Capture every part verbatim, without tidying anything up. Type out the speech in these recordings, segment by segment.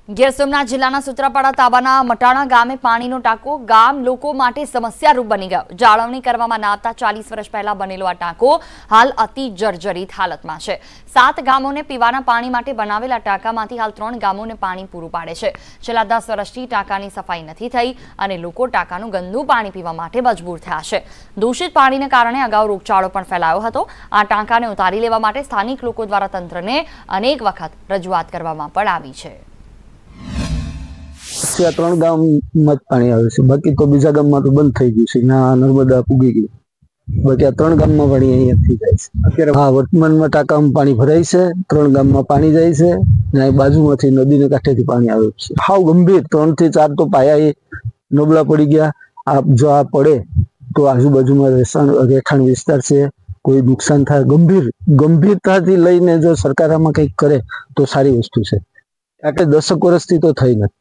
ગીર સોમનાથ જિલ્લાના સુત્રાપાડા તાબાના મટાણા ગામે પાણીનો ટાંકો ગામ લોકો માટે સમસ્યારૂપ બની ગયો। જાળવણી કરવામાં ના આવતા ચાલીસ વર્ષ પહેલા બનેલો આ ટાંકો હાલ અતિ જર્જરિત હાલતમાં છે। સાત ગામોને પીવાના પાણી માટે બનાવેલા ટાંકામાંથી હાલ ત્રણ ગામોને પાણી પૂરું પાડે છે। છેલ્લા દસ વર્ષથી ટાંકાની સફાઈ નથી થઈ અને લોકો ટાંકાનું ગંદુ પાણી પીવા માટે મજબૂર થયા છે। દૂષિત પાણીને કારણે અગાઉ રોગચાળો પણ ફેલાયો હતો। આ ટાંકાને ઉતારી લેવા માટે સ્થાનિક લોકો દ્વારા તંત્રને અનેક વખત રજૂઆત કરવામાં પણ આવી છે। ત્રણ ગામ માં પાણી આવે છે, બાકી તો બીજા ગામમાં તો બંધ થઈ ગયું છે। ના નર્મદા પૂગી ગયું, બાકી આ ત્રણ ગામમાં પાણી અહીંયાથી જાય છે। અત્યારે હા વર્તમાનમાં ટાંકામાં પાણી ભરાય છે, ત્રણ ગામમાં પાણી જાય છે ને બાજુમાંથી નદીને કાંઠેથી પાણી આવે છે। હાવ ગંભીર ત્રણ થી ચાર તો પાયા એ નબળા પડી ગયા। આ જો આ પડે તો આજુબાજુમાં રહેઠાણ વિસ્તાર છે, કોઈ નુકસાન થાય। ગંભીર ગંભીરતાથી લઈને જો સરકાર આમાં કંઈક કરે તો સારી વસ્તુ છે। એટલે દસક વર્ષથી તો થઈ નથી,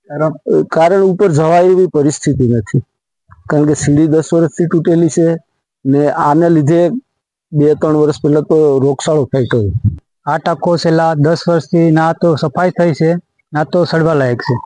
કારણ ઉપર જવાય એવી પરિસ્થિતિ નથી, કારણ કે સીડી દસ વર્ષથી તૂટેલી છે ને આને લીધે બે ત્રણ વર્ષ પહેલા તો રોગચાળો ફેંક્યો। આ ટાંકો છેલ્લા દસ વર્ષથી ના તો સફાઈ થઈ છે ના તો સડવા લાયક છે।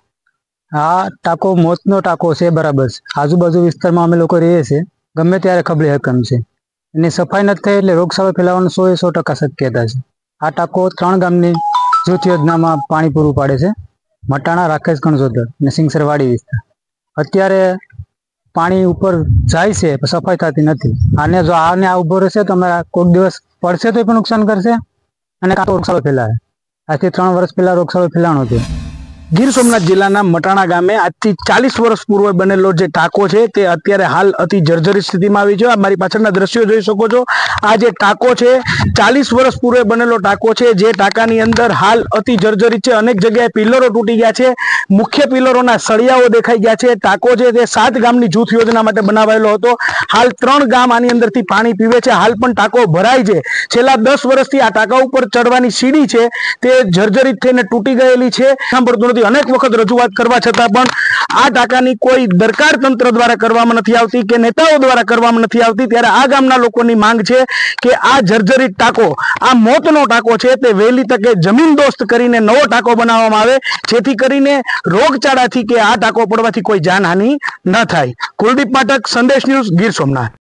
આ ટાંકો મોતનો ટાંકો છે, બરાબર છે। આજુબાજુ વિસ્તારમાં અમે લોકો રહીએ છીએ, ગમે ત્યારે ખબડી હકમ છે। એની સફાઈ નથી થઈ એટલે રોગચાળો ફેલાવાનો સો એ સો ટકા શક્યતા છે। આ ટાંકો ત્રણ ગામની જૂથ યોજનામાં પાણી પૂરું પાડે છે, મટાણા, રાકેશ, કણઝોદર અને સિંગસરવાડી વિસ્તાર। અત્યારે પાણી ઉપર જાય છે પણ સફાઈ થતી નથી। આને જો આને આ ઉભો રહેશે તો અમારા કોઈક દિવસ પડશે તો પણ નુકસાન કરશે અને કાં તો રોગચાળો ફેલાય। આજથી ત્રણ વર્ષ પહેલા રોગચાળો ફેલાણો હતો। ગીર સોમનાથ જિલ્લાના મટાણા ગામે આજથી ચાલીસ વર્ષ પૂર્વે બનેલો જે ટાંકો છે તે અત્યારે હાલ અતિ જર્જરિત સ્થિતિમાં આવી છે। મારી પાછળના દ્રશ્યો જોઈ શકો છો। આ જે ટાંકો છે ચાલીસ વર્ષ પૂર્વે બનેલો ટાંકો છે, જે ટાંકાની અંદર હાલ અતિ જર્જરિત છે। અનેક જગ્યાએ પિલરો તૂટી ગયા છે, મુખ્ય પિલરોના સળિયાઓ દેખાઈ ગયા છે। ટાંકો છે તે સાત ગામની જૂથ યોજના માટે બનાવાયેલો હતો। હાલ ત્રણ ગામ આની અંદરથી પાણી પીવે છે। હાલ પણ ટાંકો ભરાય છે। છેલ્લા દસ વર્ષથી આ ટાંકા ઉપર ચડવાની સીડી છે તે જર્જરિત થઈને તૂટી ગયેલી છે, સાંભળતું નથી। અનેક વખત રજૂઆત કરવા છતાં પણ આ ટાંકાની કોઈ દરકાર તંત્ર દ્વારા કરવામાં નથી આવતી કે નેતાઓ દ્વારા કરવામાં નથી આવતી। ત્યારે આ ગામના લોકોની માંગ છે કે આ જર્જરિત ટાંકો, આ મોતનો ટાંકો છે તે વહેલી તકે જમીનદોસ્ત કરીને નવો ટાંકો બનાવવામાં આવે, જેથી કરીને રોગચાળાથી કે આ ટાંકો પડવાથી કોઈ જાનહાનિ ન થાય। કુલદીપ પાઠક, સંદેશ ન્યૂઝ, ગીર સોમનાથ।